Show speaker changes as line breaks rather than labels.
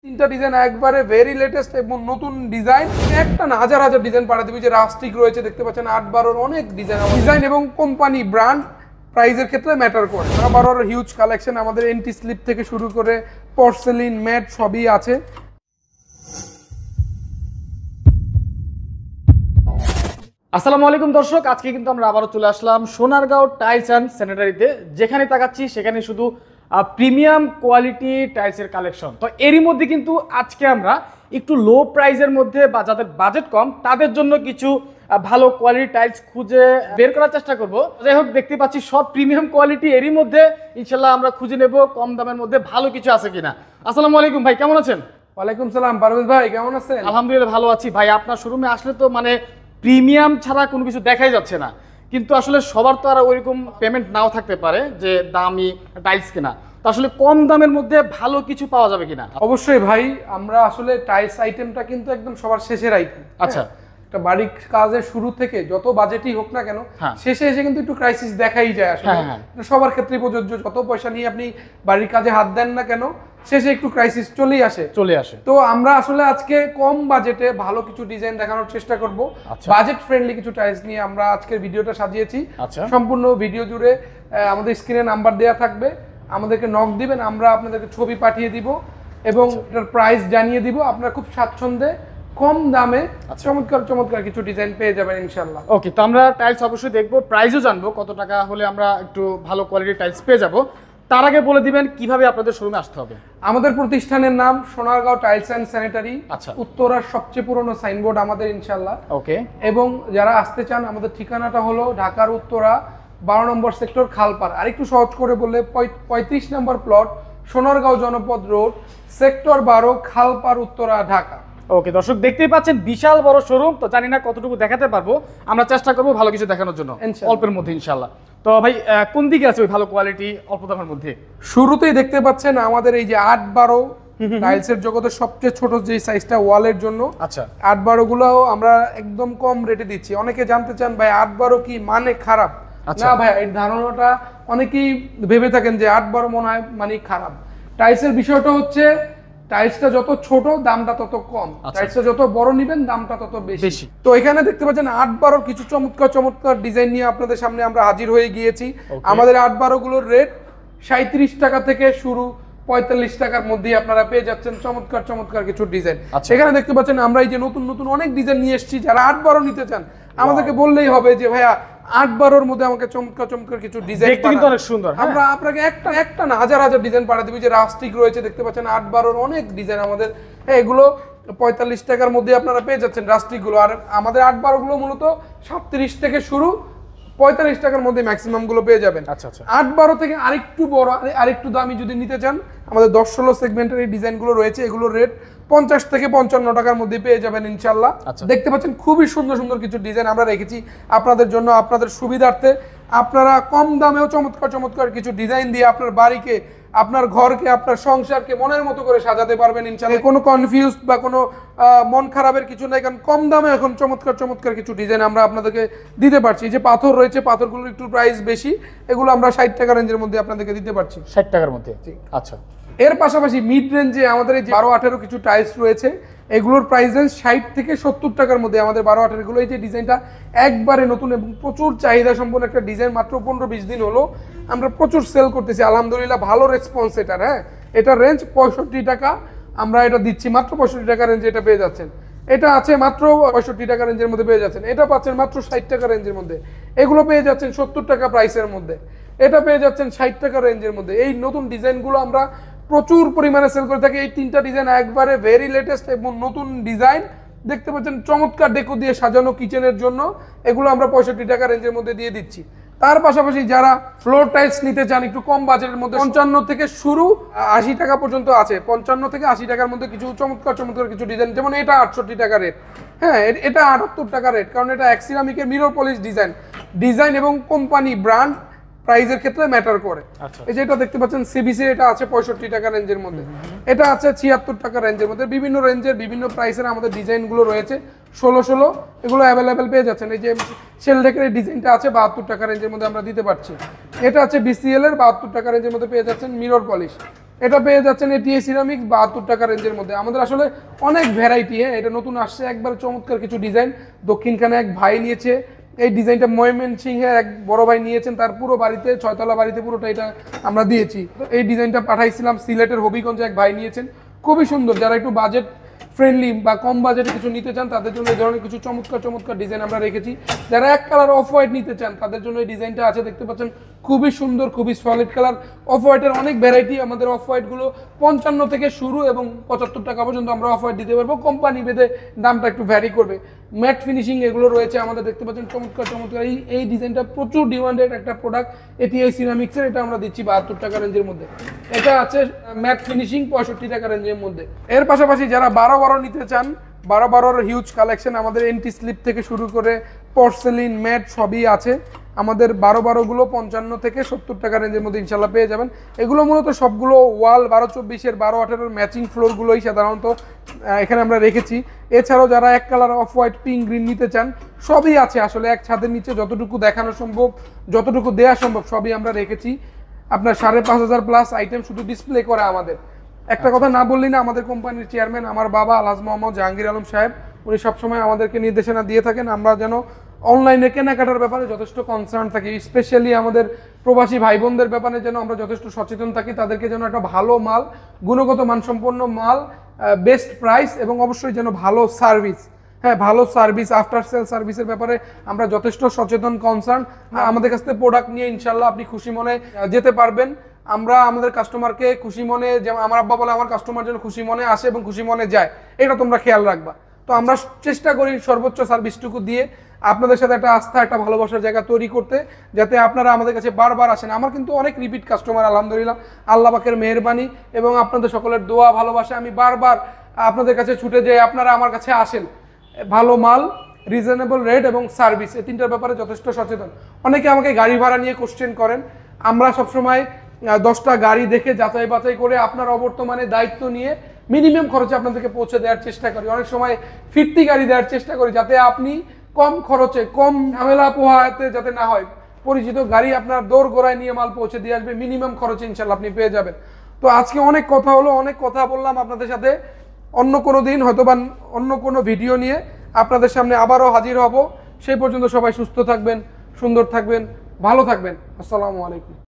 তিনটা ডিজাইন একবারে very latest এবং নতুন ডিজাইন, একটা না হাজার হাজার ডিজাইন পাঠিয়ে দিবি। যে রাস্টিক রয়েছে দেখতে পাচ্ছেন 8-12 অনেক ডিজাইন এবং কোম্পানি ব্র্যান্ড প্রাইজের ক্ষেত্রে ম্যাটার করে। 12 হিউজ কালেকশন, আমাদের এন্টি স্লিপ থেকে শুরু করে পোর্সেলিন ম্যাট সবই আছে।
আসসালামু আলাইকুম দর্শক, আজকে কিন্তু আমরা আবারও চলে আসলাম সোনারগাঁও টাইলস অ্যান্ড স্যানিটারিতে। যেখানে তাকাচ্ছি সেখানে শুধু প্রিমিয়াম কোয়ালিটি টাইলসের কালেকশন। তো এরই মধ্যে কিন্তু আজকে আমরা একটু লো প্রাইসের মধ্যে বা যাদের বাজেট কম তাদের জন্য কিছু ভালো কোয়ালিটি টাইলস খুঁজে বের করার চেষ্টা করব। যাই হোক, দেখতে পাচ্ছি সব প্রিমিয়াম কোয়ালিটি, এরই মধ্যে ইনশাল্লাহ আমরা খুঁজে নেব কম দামের মধ্যে ভালো কিছু আছে কিনা। আসসালামু আলাইকুম ভাই, কেমন আছেন?
ওয়ালাইকুম সালাম পারভেজ ভাই, কেমন আছেন?
আলহামদুলিল্লাহ ভালো আছি ভাই। আপনার শোরুমে আসলে তো মানে প্রিমিয়াম ছাড়া কোনো কিছু দেখাই যাচ্ছে না, কিন্তু আসলে সবার তো আর ওইরকম পেমেন্ট নাও থাকতে পারে যে দামি টাইলস কেনা। তো আসলে কম দামের মধ্যে ভালো কিছু পাওয়া যাবে কিনা?
অবশ্যই ভাই, আমরা আসলে টাইলস আইটেমটা কিন্তু একদম সবার শেষের আইটেম।
আচ্ছা,
একটা বাড়ির কাজের শুরু থেকে যত বাজেটই হোক না কেন, শেষে এসে কিন্তু একটু ক্রাইসিস দেখাই যায়। আসলে সবার ক্ষেত্রে প্রযোজ্য, যত পয়সা নিয়ে আপনি বাড়ির কাজে হাত দেন না কেন, শেষে একটু ক্রাইসিস চলে আসে। তো আমরা আসলে আজকে কম বাজেটে ভালো কিছু ডিজাইন দেখানোর চেষ্টা করব। বাজেট ফ্রেন্ডলি কিছু টাইলস নিয়ে আমরা আজকের ভিডিওটা সাজিয়েছি। সম্পূর্ণ ভিডিও জুড়ে আমাদের স্ক্রিনে নাম্বার দেওয়া থাকবে, আমাদেরকে নক দিবেন, আমরা আপনাদেরকে ছবি পাঠিয়ে দিব এবং এটার প্রাইস জানিয়ে দিব। আপনারা খুব স্বাচ্ছন্দ্যে কম দামে চমৎকার কিছু ডিজাইন পেয়ে যাবেন ইনশাআল্লাহ।
ওকে, তো আমরা টাইলস অবশ্যই দেখবো, প্রাইসও জানবো কত টাকা হলে আমরা একটু ভালো কোয়ালিটির টাইলস পেয়ে যাব। তার আগে বলে দিবেন কিভাবে আপনাদের শোরুমে আসতে হবে।
আমাদের প্রতিষ্ঠানের নাম সোনারগাঁও টাইলস অ্যান্ড স্যানিটারি। উত্তরার সবচেয়ে পুরনো সাইনবোর্ড আমাদের ইনশাআল্লাহ। ওকে, এবং যারা আসতে চান আমাদের ঠিকানাটা হলো ঢাকার উত্তরা 12 নম্বর সেক্টর খালপাড়। আরেকটু সহজ করে বললে 35 নম্বর plot, Sonargaon Janapad road, sector 12, Khalpar, Uttara, Dhaka.
Okay দর্শক, দেখতেই পাচ্ছেন বিশাল বড় শোরুম। তো জানি না কতটুকু দেখাতে পারবো, আমরা চেষ্টা করবো ভালো কিছু দেখানোর জন্য অল্পের মধ্যে ইনশাআল্লাহ। তো ভাই কোন দিকে আছে ওই ভালো কোয়ালিটি অল্প দামের মধ্যে?
শুরুতেই দেখতে পাচ্ছেন আমাদের এই যে 8-12 টাইলসের জগতের সবচেয়ে ছোট যে সাইজটা ওয়ালের জন্য। আচ্ছা, 8-12 গুলো আমরা একদম কম রেটে দিচ্ছি। অনেকে জানতে চান ভাই 8-12 কি মানে খারাপ? না ভাই, এই ধারণাটা অনেকেই ভেবে থাকেন যে 8-12 মনে হয় মানে খারাপ। টাইলসের বিষয়টা হচ্ছে টাইলসটা যত ছোট দামটা তত কম, টাইলসটা যত বড় নিবেন দামটা তত বেশি। তো এখানে দেখতে পাচ্ছেন 8-12 কিছু চমৎকার ডিজাইন নিয়ে আপনাদের সামনে আমরা হাজির হয়ে গিয়েছি। আমাদের 8-12 গুলোর রেট 37 টাকা থেকে শুরু, 45 টাকার মধ্যে আপনারা পেয়ে যাচ্ছেন চমৎকার কিছু ডিজাইন। এখানে দেখতে পাচ্ছেন আমরা এই যে নতুন অনেক ডিজাইন নিয়ে এসেছি। যারা 8-12 নিতে চান আমাদেরকে বললেই হবে যে ভাইয়া 8-12 মধ্যে আমাকে চমৎকার কিছু ডিজাইন,
কিন্তু অনেক সুন্দর।
আমরা আপনাকে একটা না হাজার ডিজাইন পাঠিয়ে দিবি। যে রাস্টিক রয়েছে দেখতে পাচ্ছেন 8-12 অনেক ডিজাইন আমাদের। এগুলো 45 টাকার মধ্যে আপনারা পেয়ে যাচ্ছেন রাস্টিক গুলো। আর আমাদের 8-12 গুলো মূলত 37 থেকে শুরু, 45 টাকার মধ্যে ম্যাক্সিমাম গুলো পেয়ে যাবেন। 8-12 থেকে আরেকটু বড় আরেকটু দামি যদি নিতে চান, আমাদের 10-16 সেগমেন্টের এই ডিজাইন গুলো রয়েছে। এগুলোর রেট 50 থেকে 55 টাকার মধ্যে পেয়ে যাবেন ইনশাআল্লাহ। দেখতে পাচ্ছেন খুবই সুন্দর কিছু ডিজাইন আমরা রেখেছি আপনাদের জন্য, আপনাদের সুবিধার্থে। আপনারা কম দামেও চমৎকার কিছু ডিজাইন দিয়ে আপনার বাড়িকে, আপনার ঘরকে, আপনার সংসারকে মনের মতো করে সাজাতে পারবেন ইনশাআল্লাহ। কোনো কনফিউজ বা কোনো মন খারাপের কিছু নাই, কারণ কম দামে এখন চমৎকার কিছু ডিজাইন আমরা আপনাদেরকে দিতে পারছি। যে পাথর রয়েছে, পাথরগুলোর একটু প্রাইস বেশি, এগুলো আমরা 60 টাকা রেঞ্জের মধ্যে আপনাদেরকে দিতে পারছি।
60 টাকার মধ্যে? আচ্ছা।
এর পাশাপাশি মিড রেঞ্জে আমাদের এই 12-18 কিছু টাইলস রয়েছে। এগুলোর প্রাইস রেঞ্জ 60 থেকে 70 টাকার মধ্যে। আমাদের 12-18 গুলো, এই যে ডিজাইনটা একবারে নতুন এবং প্রচুর চাহিদা সম্পন্ন একটা ডিজাইন, মাত্র 15-20 দিন হলো আমরা প্রচুর সেল করতেছি আলহামদুলিল্লাহ, ভালো রেসপন্স এটার। হ্যাঁ, এটার রেঞ্জ 65 টাকা, আমরা এটা দিচ্ছি মাত্র 65 টাকা রেঞ্জে এটা পেয়ে যাচ্ছেন। এটা আছে মাত্র 65 টাকা রেঞ্জের মধ্যে পেয়ে যাচ্ছেন। এটা পাচ্ছেন মাত্র 60 টাকা রেঞ্জের মধ্যে। এগুলো পেয়ে যাচ্ছেন 70 টাকা প্রাইসের মধ্যে। এটা পেয়ে যাচ্ছেন 60 টাকা রেঞ্জের মধ্যে। এই নতুন ডিজাইনগুলো আমরা প্রচুর পরিমাণে সেল করে থাকি। এই তিনটা ডিজাইন একবারে ভেরি লেটেস্ট এবং নতুন ডিজাইন। দেখতে পাচ্ছেন চমৎকার ডেকো দিয়ে সাজানো কিচেনের জন্য। এগুলো আমরা 65 টাকা রেঞ্জের মধ্যে দিয়ে দিচ্ছি। তার পাশাপাশি যারা ফ্লোর টাইলস নিতে চান একটু কম বাজেটের মধ্যে, 55 থেকে শুরু, 80 টাকা পর্যন্ত আছে। 55 থেকে 80 টাকার মধ্যে কিছু চমৎকার কিছু ডিজাইন, যেমন এটা 68 টাকা রেট। হ্যাঁ, এটা 78 টাকা রেট, কারণ এটা অ্যাক্সিরামিকের মিরর পলিশ ডিজাইন এবং কোম্পানি ব্র্যান্ড প্রাইজের ক্ষেত্রে ম্যাটার করে। এই যে এটা দেখতে পাচ্ছেন সিবিসি, এটা আছে 65 টাকা রেঞ্জের মধ্যে। এটা আছে 76 টাকা রেঞ্জের মধ্যে। বিভিন্ন রেঞ্জের বিভিন্ন প্রাইসের আমাদের ডিজাইনগুলো রয়েছে। 16 এগুলো অ্যাভেলেবেল পেয়ে যাচ্ছেন। এই যে শেল ডেকের ডিজাইনটা আছে 72 টাকা রেঞ্জের মধ্যে আমরা দিতে পারছি। এটা আছে বিসিএল এর 72 টাকা রেঞ্জের মধ্যে পেয়ে যাচ্ছেন মিরর পলিশ। এটা পেয়ে যাচ্ছেন এটিএ সিরামিক্স 72 টাকা রেঞ্জের মধ্যে। আমাদের আসলে অনেক ভ্যারাইটি, হ্যাঁ এটা নতুন আসছে, একবার চমৎকার কিছু ডিজাইন। দক্ষিণখানে এক ভাই নিয়েছে এই ডিজাইনটা, ময়মনসিংহের এক বড় ভাই নিয়েছেন, তার পুরো বাড়িতে 6 তলা বাড়িতে পুরোটা এটা আমরা দিয়েছি। তো এই ডিজাইনটা পাঠাইছিলাম সিলেটের হবিগঞ্জে এক ভাই নিয়েছেন, খুবই সুন্দর। যারা একটু বাজেট ফ্রেন্ডলি বা কম বাজেটে কিছু নিতে চান তাদের জন্য এই ধরনের কিছু চমৎকার চমৎকার ডিজাইন আমরা রেখেছি। যারা এক কালার অফ হোয়াইট নিতে চান তাদের জন্য এই ডিজাইনটা আছে, দেখতে পাচ্ছেন খুবই সুন্দর, খুবই সলিড কালার। অফ হোয়াইটের অনেক ভ্যারাইটি, আমাদের অফ হোয়াইটগুলো 55 থেকে শুরু এবং 75 টাকা পর্যন্ত আমরা অফ হোয়াইট দিতে পারবো, কোম্পানি ভেদে দামটা একটু ভ্যারি করবে। ম্যাট ফিনিশিং এগুলো রয়েছে আমাদের, দেখতে পাচ্ছেন চমৎকার চমৎকার। এই ডিজাইনটা প্রচুর ডিমান্ডেড একটা প্রোডাক্ট, এটিআই সিরামিক্সের, এটা আমরা দিচ্ছি 72 টাকা রেঞ্জের মধ্যে। এটা আছে ম্যাট ফিনিশিং 65 টাকা রেঞ্জের মধ্যে। এর পাশাপাশি যারা 12-12 নিতে চান, 12-12 হিউজ কালেকশন, আমাদের এন্টি স্লিপ থেকে শুরু করে পর্সেলিন ম্যাট সবই আছে আমাদের। 12-12 গুলো 55 থেকে 70 টাকা রেঞ্জের মধ্যে ইনশাল্লাহ পেয়ে যাবেন। এগুলো মূলত সবগুলো ওয়াল 12-24-এর 12-18-এর ম্যাচিং ফ্লোরগুলোই সাধারণত এখানে আমরা রেখেছি। এছাড়াও যারা এক colour off white pink green নিতে চান সবই আছে আসলে, এক ছাদের নিচে যতটুকু দেখানো সম্ভব, যতটুকু দেওয়া সম্ভব সবই আমরা রেখেছি। আপনার 5,500 প্লাস আইটেম শুধু ডিসপ্লে করে আমাদের। একটা কথা না বললেই না, আমাদের কোম্পানির চেয়ারম্যান আমার বাবা আলহাজ মোহাম্মদ জাহাঙ্গীর আলম সাহেব, উনি সবসময় আমাদেরকে নির্দেশনা দিয়ে থাকেন আমরা যেন অনলাইনে কেনাকাটার ব্যাপারে যথেষ্ট কনসার্ন থাকি, স্পেশালি আমাদের প্রবাসী ভাই বোনদের ব্যাপারে যেন আমরা যথেষ্ট সচেতন থাকি, তাদেরকে যেন একটা ভালো মাল, গুণগত মানসম্পন্ন মাল, বেস্ট প্রাইস এবং অবশ্যই যেন ভালো সার্ভিস, হ্যাঁ ভালো সার্ভিস, আফটার সেল সার্ভিসের ব্যাপারে আমরা যথেষ্ট সচেতন, কনসার্ন। আমাদের কাছ থেকে প্রোডাক্ট নিয়ে ইনশাল্লাহ আপনি খুশি মনে যেতে পারবেন। আমরা আমাদের কাস্টমারকে খুশি মনে, যেমন আমার আব্বা বলে আমার কাস্টমার যেন খুশি মনে আসে এবং খুশি মনে যায়, এটা তোমরা খেয়াল রাখবা। তো আমরা চেষ্টা করি সর্বোচ্চ সার্ভিসটুকু দিয়ে আপনাদের সাথে একটা আস্থা, একটা ভালোবাসার জায়গা তৈরি করতে, যাতে আপনারা আমাদের কাছে বারবার আসেন। আমার কিন্তু অনেক রিপিট কাস্টমার আলহামদুলিল্লাহ, আল্লাহ পাকের মেহেরবানি এবং আপনাদের সকলের দোয়া ভালোবাসা, আমি বারবার আপনাদের কাছে ছুটে যাই, আপনারা আমার কাছে আসেন। ভালো মাল, রিজনেবল রেট এবং সার্ভিস, এই তিনটার ব্যাপারে যথেষ্ট সচেতন। অনেকে আমাকে গাড়ি ভাড়া নিয়ে কোশ্চেন করেন, আমরা সবসময় 10টা গাড়ি দেখে যাচাই বাছাই করে আপনার অবর্তমানে দায়িত্ব নিয়ে মিনিমাম খরচে আপনাদেরকে পৌঁছে দেওয়ার চেষ্টা করি। অনেক সময় ফিরতি গাড়ি দেওয়ার চেষ্টা করি, যাতে আপনি কম খরচে, কম ঝামেলা পোহাতে যাতে না হয়, পরিচিত গাড়ি আপনার দৌড় গোড়ায় নিয়ে মাল পৌঁছে দিয়ে আসবে মিনিমাম খরচে, ইনশাল্লাহ আপনি পেয়ে যাবেন। তো আজকে অনেক কথা হলো, অনেক কথা বললাম আপনাদের সাথে। অন্য কোনো দিন হয়তোবা অন্য কোনো ভিডিও নিয়ে আপনাদের সামনে আবারও হাজির হব। সেই পর্যন্ত সবাই সুস্থ থাকবেন, সুন্দর থাকবেন, ভালো থাকবেন। আসসালামু আলাইকুম।